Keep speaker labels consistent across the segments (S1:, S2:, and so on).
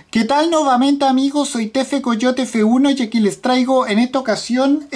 S1: ¿Qué tal nuevamente amigos? Soy Tefe Coyote F1 y aquí les traigo en esta ocasión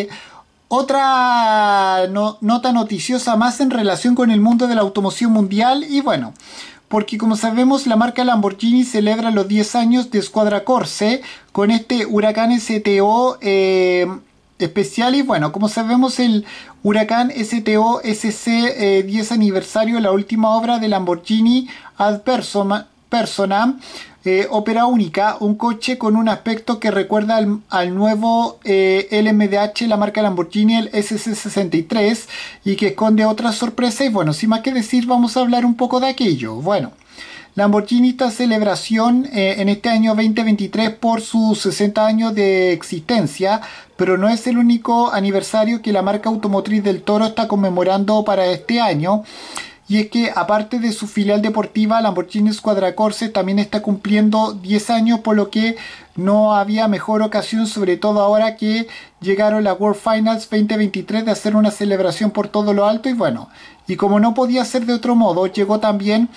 S1: otra nota noticiosa más en relación con el mundo de la automoción mundial y bueno, porque como sabemos la marca Lamborghini celebra los 10 años de Squadra Corse con este Huracán STO especial y bueno, como sabemos el Huracán STO SC 10 aniversario, la última obra de Lamborghini Ad Personam, ópera única, un coche con un aspecto que recuerda al nuevo LMDH, la marca Lamborghini, el SC63, y que esconde otras sorpresas. Y bueno, sin más que decir, vamos a hablar un poco de aquello. Bueno, Lamborghini esta celebración en este año 2023 por sus 60 años de existencia, pero no es el único aniversario que la marca automotriz del Toro está conmemorando para este año. Y es que aparte de su filial deportiva, Lamborghini Squadra Corse también está cumpliendo 10 años, por lo que no había mejor ocasión, sobre todo ahora que llegaron las World Finals 2023, de hacer una celebración por todo lo alto. Y bueno, y como no podía ser de otro modo, llegó también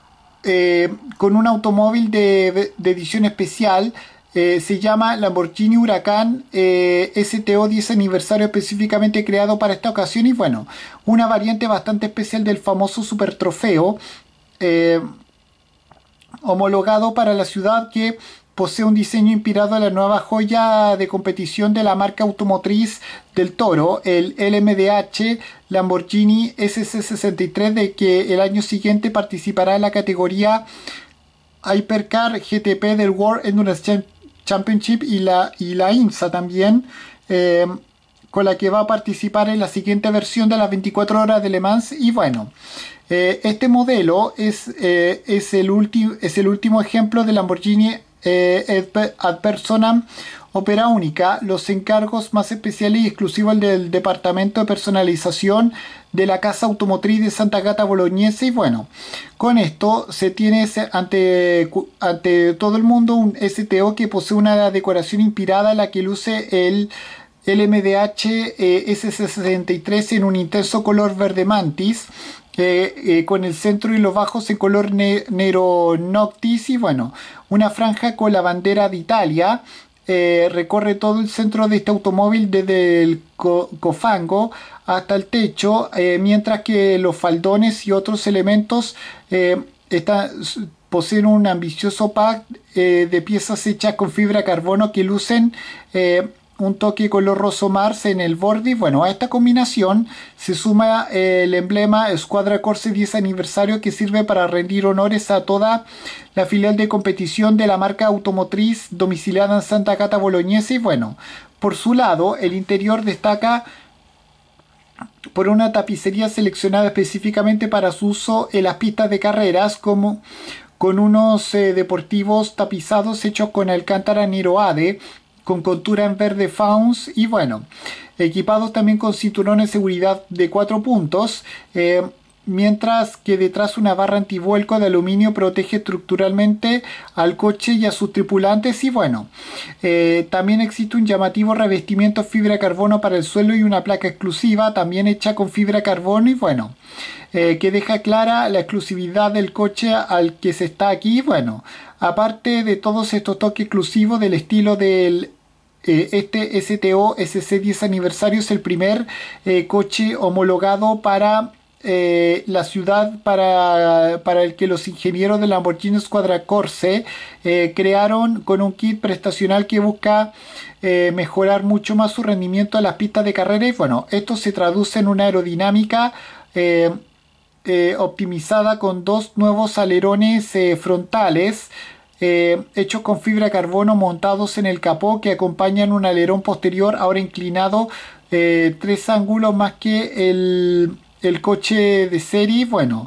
S1: con un automóvil de edición especial. Se llama Lamborghini Huracán STO 10 aniversario, específicamente creado para esta ocasión. Y bueno, una variante bastante especial del famoso Super Trofeo, eh, homologado para la ciudad, que posee un diseño inspirado en la nueva joya de competición de la marca automotriz del Toro, el LMDH Lamborghini SC63, de que el año siguiente participará en la categoría Hypercar GTP del World Endurance Championship y la IMSA también, eh, con la que va a participar en la siguiente versión de las 24 horas de Le Mans. Y bueno, este modelo es el último ejemplo de Lamborghini Ad Personam ópera única. Los encargos más especiales y exclusivos del departamento de personalización de la casa automotriz de Santa Agata Bolognese. Y bueno, con esto se tiene ante todo el mundo un STO que posee una decoración inspirada en la que luce el LMDH SC63 en un intenso color verde mantis, con el centro y los bajos en color negro noctis. Y bueno, una franja con la bandera de Italia recorre todo el centro de este automóvil, desde el cofango hasta el techo, mientras que los faldones y otros elementos están, poseen un ambicioso pack de piezas hechas con fibra de carbono que lucen un toque color roso Mars en el borde. Y bueno, a esta combinación se suma el emblema Squadra Corse 10 aniversario, que sirve para rendir honores a toda la filial de competición de la marca automotriz domiciliada en Santa Agata Bolognese. Y bueno, por su lado, el interior destaca por una tapicería seleccionada específicamente para su uso en las pistas de carreras, como con unos deportivos tapizados hechos con alcántara Nero Ade, con contura en verde fauns. Y bueno, equipados también con cinturones de seguridad de 4 puntos, mientras que detrás una barra antivuelco de aluminio protege estructuralmente al coche y a sus tripulantes. Y bueno, también existe un llamativo revestimiento fibra de carbono para el suelo y una placa exclusiva también hecha con fibra de carbono. Y bueno, que deja clara la exclusividad del coche al que se está aquí. Bueno, aparte de todos estos toques exclusivos del estilo del este STO SC10 aniversario, es el primer coche homologado para la ciudad, para el que los ingenieros de Lamborghini Squadra Corse crearon, con un kit prestacional que busca mejorar mucho más su rendimiento en las pistas de carrera. Y bueno, esto se traduce en una aerodinámica optimizada, con dos nuevos alerones frontales hechos con fibra de carbono montados en el capó, que acompañan un alerón posterior ahora inclinado 3 ángulos más que el coche de serie. Bueno,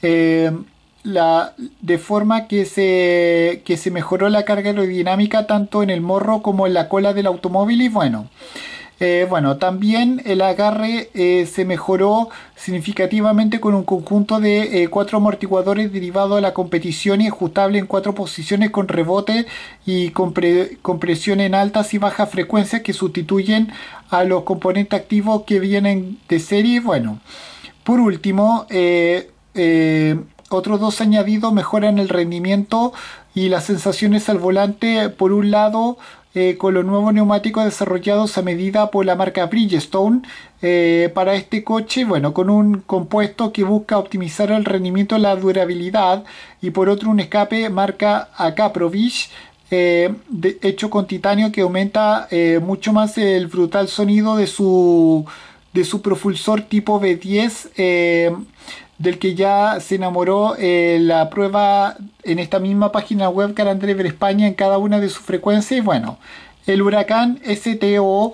S1: de forma que se mejoró la carga aerodinámica tanto en el morro como en la cola del automóvil. Y bueno, también el agarre se mejoró significativamente con un conjunto de 4 amortiguadores derivado de la competición y ajustable en 4 posiciones, con rebote y compresión en altas y bajas frecuencias, que sustituyen a los componentes activos que vienen de serie. Bueno, por último, otros dos añadidos mejoran el rendimiento y las sensaciones al volante. Por un lado, con los nuevos neumáticos desarrollados a medida por la marca Bridgestone para este coche, bueno, con un compuesto que busca optimizar el rendimiento y la durabilidad, y por otro un escape marca Akaprovich hecho con titanio, que aumenta mucho más el brutal sonido de su propulsor tipo V10, del que ya se enamoró la prueba en esta misma página web Car and Driver España en cada una de sus frecuencias. Y bueno, el Huracán STO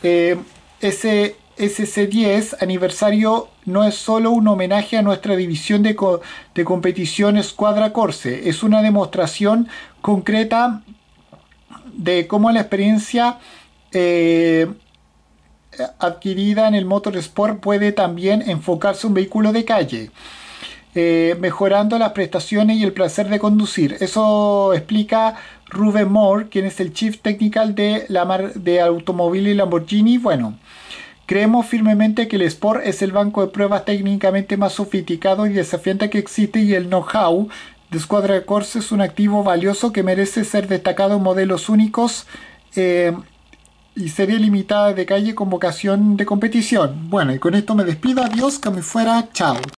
S1: SC10 aniversario no es solo un homenaje a nuestra división de competición Squadra Corse, es una demostración concreta de cómo la experiencia adquirida en el motorsport puede también enfocarse a un vehículo de calle, mejorando las prestaciones y el placer de conducir. Eso explica Ruben Moore, quien es el Chief Technical de Automobili Lamborghini. Bueno, creemos firmemente que el Sport es el banco de pruebas técnicamente más sofisticado y desafiante que existe, y el know-how de Squadra Corse es un activo valioso que merece ser destacado en modelos únicos y serie limitada de calle con vocación de competición. Bueno, y con esto me despido. Adiós, que me fuera. Chao.